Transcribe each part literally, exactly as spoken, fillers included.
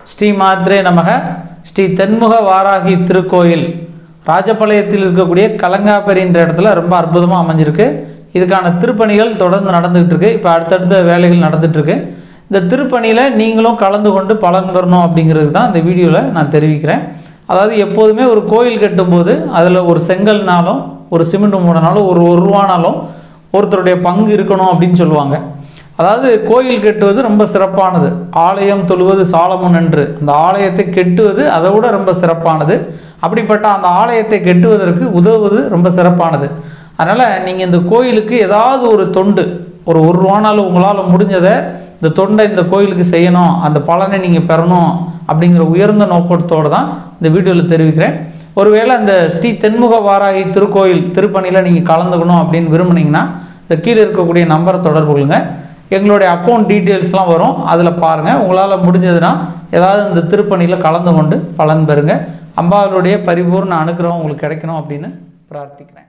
ஸ்ரீ மாத்ரே நமக. ஸ்ரீ தென்முக வாராகி திருக்கோயில் ராஜபாளையத்தில் இருக்கக்கூடிய கலங்காப்பரி என்ற இடத்துல ரொம்ப அற்புதமாக அமைஞ்சிருக்கு. இதுக்கான திருப்பணிகள் தொடர்ந்து நடந்துகிட்டு இருக்கு. இப்போ அடுத்தடுத்த வேலைகள் நடந்துட்டு இருக்கு. இந்த திருப்பணியில் நீங்களும் கலந்து கொண்டு பலன் பெறணும் அப்படிங்கிறது தான் இந்த வீடியோவில் நான் தெரிவிக்கிறேன். அதாவது எப்போதுமே ஒரு கோயில் கட்டும்போது அதில் ஒரு செங்கல்னாலும் ஒரு சிமெண்ட் மூடனாலும் ஒரு ஒரு ரூபானாலும் ஒருத்தருடைய பங்கு இருக்கணும் அப்படின்னு சொல்லுவாங்க. அதாவது கோயில் கட்டுவது ரொம்ப சிறப்பானது. ஆலயம் தொழுவது சாலமோன் என்று, அந்த ஆலயத்தை கெட்டுவது அதை விட ரொம்ப சிறப்பானது. அப்படிப்பட்ட அந்த ஆலயத்தை கெட்டுவதற்கு உதவுவது ரொம்ப சிறப்பானது. அதனால் நீங்கள் இந்த கோயிலுக்கு ஏதாவது ஒரு தொண்டு, ஒரு ஒரு ரூபானாலும் உங்களால் முடிஞ்சதை இந்த தொண்டை இந்த கோயிலுக்கு செய்யணும், அந்த பலனை நீங்கள் பெறணும் அப்படிங்கிற உயர்ந்த நோக்கத்தோடு தான் இந்த வீடியோவில் தெரிவிக்கிறேன். ஒருவேளை அந்த ஸ்ரீ தென்முக வாராகி திருக்கோயில் திருப்பணியில் நீங்கள் கலந்துக்கணும் அப்படின்னு விரும்புனீங்கன்னா இந்த கீழே இருக்கக்கூடிய நம்பரை தொடர்பு கொள்ளுங்க. எங்களுடைய அக்கௌண்ட் டீட்டெயில்ஸ்லாம் வரும், அதில் பாருங்கள். உங்களால் முடிஞ்சதுன்னா ஏதாவது இந்த திருப்பணியில் கலந்து கொண்டு பலன் பெறுங்க. அம்பாளுடைய பரிபூர்ண அனுகிரகம் உங்களுக்கு கிடைக்கணும் அப்படின்னு பிரார்த்திக்கிறேன்.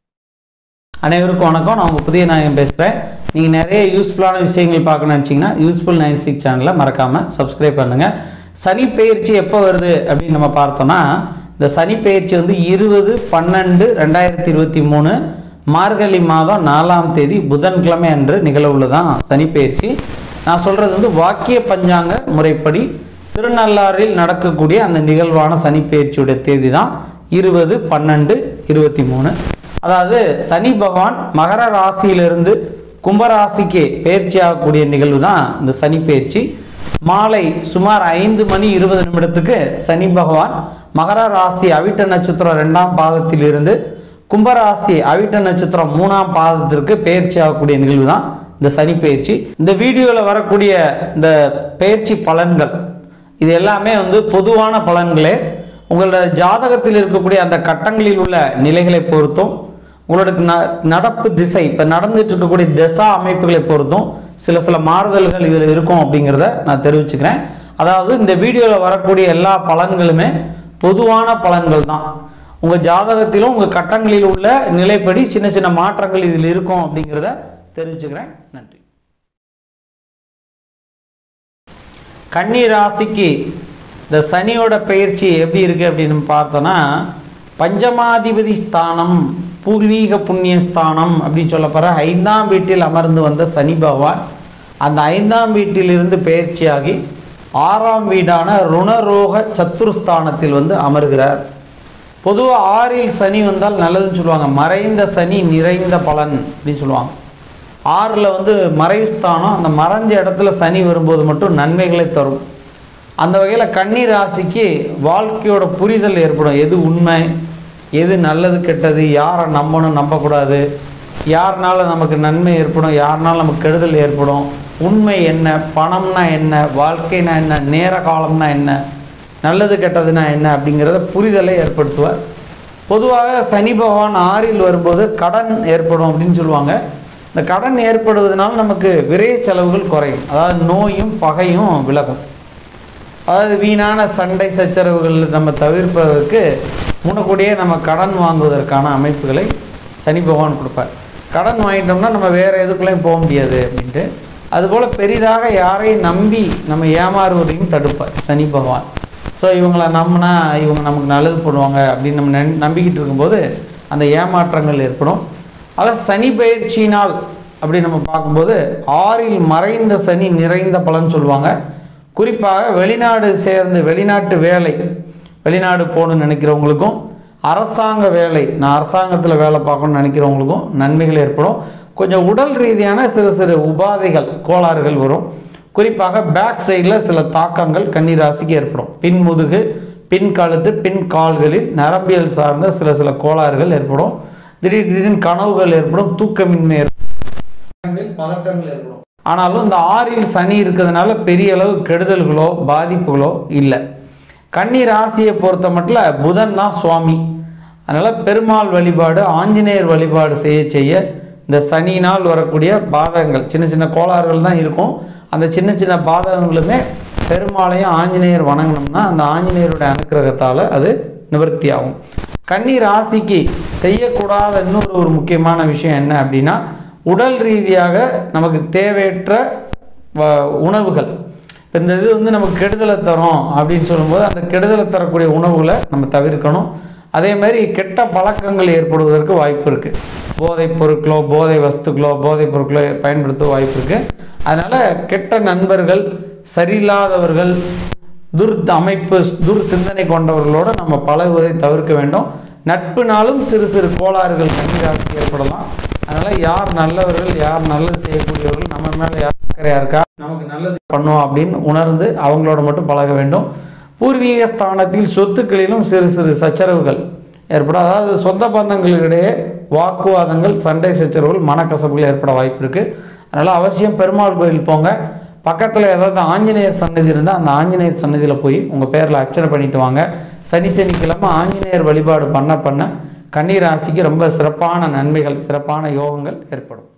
அனைவருக்கும் வணக்கம். நான் உங்கள் புதிய நாயகம் பேசுகிறேன். நீங்கள் நிறைய யூஸ்ஃபுல்லான விஷயங்கள் பார்க்கணும்னு நினச்சிங்கன்னா யூஸ்ஃபுல் நைன் சிக்ஸ் சேனலை மறக்காமல் சப்ஸ்கிரைப் பண்ணுங்கள். சனி பெயர்ச்சி எப்போ வருது அப்படின்னு நம்ம பார்த்தோம்னா, இந்த சனி பெயர்ச்சி வந்து இருபது பன்னெண்டு ரெண்டாயிரத்தி இருபத்தி மூணு மார்கழி மாதம் நாலாம் தேதி புதன்கிழமை அன்று நிகழவுள்ளதான் சனி பெயர்ச்சி. நான் சொல்கிறது வந்து வாக்கிய பஞ்சாங்க முறைப்படி திருநள்ளாறில் நடக்கக்கூடிய அந்த நிகழ்வான சனி பெயர்ச்சியுடைய தேதி தான் இருபது பன்னெண்டு இருபத்தி மூணு. அதாவது சனி பகவான் மகர ராசியிலிருந்து கும்பராசிக்கு பயிற்சி ஆகக்கூடிய நிகழ்வு தான் இந்த சனி பயிற்சி. மாலை சுமார் ஐந்து மணி இருபது நிமிடத்துக்கு சனி பகவான் மகர ராசி அவிட்ட நட்சத்திரம் ரெண்டாம் பாதத்தில் இருந்து கும்பராசி அவிட்ட நட்சத்திரம் மூணாம் பாதத்திற்கு பயிற்சி ஆகக்கூடிய நிகழ்வு தான் இந்த சனி பயிற்சி. இந்த வீடியோவில் வரக்கூடிய இந்த பயிற்சி பலன்கள் இது எல்லாமே வந்து பொதுவான பலன்களே. உங்களோட ஜாதகத்தில் இருக்கக்கூடிய அந்த கட்டங்களில் உள்ள நிலைகளை பொறுத்தும், உங்களோட நடப்பு திசை இப்போ நடந்துட்டு இருக்கக்கூடிய திசா அமைப்புகளை பொறுத்தும் சில சில மாறுதல்கள் இதில் இருக்கும் அப்படிங்கிறத நான் தெரிவிச்சுக்கிறேன். அதாவது இந்த வீடியோவில் வரக்கூடிய எல்லா பலன்களுமே பொதுவான பலன்கள் தான். உங்கள் ஜாதகத்திலும் உங்கள் கட்டங்களில் உள்ள நிலைப்படி சின்ன சின்ன மாற்றங்கள் இதில் இருக்கும் அப்படிங்கிறத தெரிவிச்சுக்கிறேன். நன்றி. கன்னி ராசிக்கு இந்த சனியோட பயிற்சி எப்படி இருக்குது அப்படின்னு பார்த்தோன்னா, பஞ்சமாதிபதி ஸ்தானம் பூர்வீக புண்ணிய ஸ்தானம் அப்படின்னு சொல்லப்படுற ஐந்தாம் வீட்டில் அமர்ந்து வந்த சனி பகவான் அந்த ஐந்தாம் வீட்டிலிருந்து பயிற்சியாகி ஆறாம் வீடான ருணரோக சத்துருஸ்தானத்தில் வந்து அமர்கிறார். பொதுவாக ஆறில் சனி வந்தால் நல்லதுன்னு சொல்லுவாங்க. மறைந்த சனி நிறைந்த பலன் அப்படின்னு சொல்லுவாங்க. ஆறில் வந்து மறைவு ஸ்தானம், அந்த மறைஞ்ச இடத்துல சனி வரும்போது மட்டும் நன்மைகளை தரும். அந்த வகையில் கன்னி ராசிக்கு வாழ்க்கையோட புரிதல் ஏற்படும். எது உண்மை, எது நல்லது கெட்டது, யாரை நம்பணும் நம்பக்கூடாது, யாருனால நமக்கு நன்மை ஏற்படும், யாருனால நமக்கு கெடுதல் ஏற்படும், உண்மை என்ன, பணம்னா என்ன, வாழ்க்கைனா என்ன, நேர காலம்னா என்ன, நல்லது கெட்டதுனா என்ன அப்படிங்கிறத புரிதலை ஏற்படுத்துவார். பொதுவாக சனி பகவான் ஆறில் வரும்போது கடன் ஏற்படும் அப்படின்னு சொல்லுவாங்க. இந்த கடன் ஏற்படுவதனால நமக்கு விரைய செலவுகள் குறையும். அதாவது நோயும் பகையும் விலகும். அதாவது வீணான சண்டை சச்சரவுகள் நம்ம தவிர்ப்பதற்கு முன்னக்கூடிய நம்ம கடன் வாங்குவதற்கான அமைப்புகளை சனி பகவான் கொடுப்பார். கடன் வாங்கிட்டோம்னா நம்ம வேறு எதுக்குள்ளேயும் போக முடியாது அப்படின்ட்டு. அதுபோல் பெரிதாக யாரையும் நம்பி நம்ம ஏமாறுவதையும் தடுப்பார் சனி பகவான். ஸோ இவங்களை நம்பினா இவங்க நமக்கு நல்லது பண்ணுவாங்க அப்படின்னு நம்ம நன் நம்பிக்கிட்டு இருக்கும்போது அந்த ஏமாற்றங்கள் ஏற்படும். அதாவது சனி பயிற்சியினால் அப்படி நம்ம பார்க்கும்போது ஆறில் மறைந்த சனி நிறைந்த பலன் சொல்லுவாங்க. குறிப்பாக வெளிநாடு சேர்ந்து வெளிநாட்டு வேலை, வெளிநாடு போகணுன்னு நினைக்கிறவங்களுக்கும், அரசாங்க வேலை, நான் அரசாங்கத்தில் வேலை பார்க்கணுன்னு நினைக்கிறவங்களுக்கும் நன்மைகள் ஏற்படும். கொஞ்சம் உடல் ரீதியான சிறு சிறு உபாதைகள் கோளாறுகள் வரும். குறிப்பாக பேக் சைடில் சில தாக்கங்கள் கன்னி ராசிக்கு ஏற்படும். பின் முதுகு, பின் கழுத்து, பின் கால்களில் நரம்பியல் சார்ந்த சில சில கோளாறுகள் ஏற்படும். திடீர் திடீர்னு கனவுகள் ஏற்படும், தூக்கமின்மை ஏற்படும், பதட்டங்கள் ஏற்படும். ஆனாலும் இந்த ஆறில் சனி இருக்கிறதுனால பெரிய அளவு கெடுதல்களோ பாதிப்புகளோ இல்லை. கன்னி ராசியை பொறுத்த மட்டும் புதன் தான் சுவாமி. அதனால் பெருமாள் வழிபாடு, ஆஞ்சநேயர் வழிபாடு செய்ய செய்ய இந்த சனியினால் வரக்கூடிய பாதகங்கள் சின்ன சின்ன கோளாறுகள் தான் இருக்கும். அந்த சின்ன சின்ன பாதகங்களுமே பெருமாளையும் ஆஞ்சநேயர் வணங்கினோம்னா அந்த ஆஞ்சநேயருடைய அனுக்கிரகத்தால் அது நிவர்த்தி ஆகும். கன்னி ராசிக்கு செய்யக்கூடாத இன்னொரு ஒரு முக்கியமான விஷயம் என்ன அப்படின்னா, உடல் ரீதியாக நமக்கு தேவையற்ற உணவுகள் இந்த இது வந்து நமக்கு கெடுதலை தரும் அப்படின்னு சொல்லும்போது அந்த கெடுதலை தரக்கூடிய உணவுகளை நம்ம தவிர்க்கணும். அதே மாதிரி கெட்ட பழக்கங்கள் ஏற்படுவதற்கு வாய்ப்பு இருக்குது. போதைப் பொருட்களோ போதை வஸ்துக்களோ போதைப் பொருட்களோ பயன்படுத்த வாய்ப்பு இருக்குது. அதனால் கெட்ட நண்பர்கள், சரியில்லாதவர்கள், துர் அமைப்பு துர் சிந்தனை கொண்டவர்களோடு நம்ம பழகுவதை தவிர்க்க வேண்டும். நட்புனாலும் சிறு சிறு கோளாறுகள் கன்னிராசிக்கு ஏற்படலாம். அதனால் யார் நல்லவர்கள், யார் நல்லது செய்யக்கூடியவர்கள், நம்ம மேலே யார் அக்கறையாக இருக்கா, நமக்கு நல்லது பண்ணுவோம் அப்படின்னு உணர்ந்து அவங்களோட மட்டும் பழக வேண்டும். பூர்வீக ஸ்தானத்தில் சொத்துக்களிலும் சிறு சிறு சச்சரவுகள் ஏற்படும். அதாவது சொந்த பந்தங்களிடையே வாக்குவாதங்கள், சண்டை சச்சரவுகள், மனக்கசப்புகள் ஏற்பட வாய்ப்பு இருக்குது. அதனால் அவசியம் பெருமாள் கோயில் போங்க. பக்கத்தில் ஏதாவது ஆஞ்சநேயர் சன்னதி இருந்தால் அந்த ஆஞ்சநேயர் சன்னதியில் போய் உங்கள் பேரில் அர்ச்சனை பண்ணிட்டு வாங்க. சனி சனிக்கிழமை ஆஞ்சநேயர் வழிபாடு பண்ண பண்ண கன்னி ராசிக்கு ரொம்ப சிறப்பான நன்மைகள், சிறப்பான யோகங்கள் ஏற்படும்.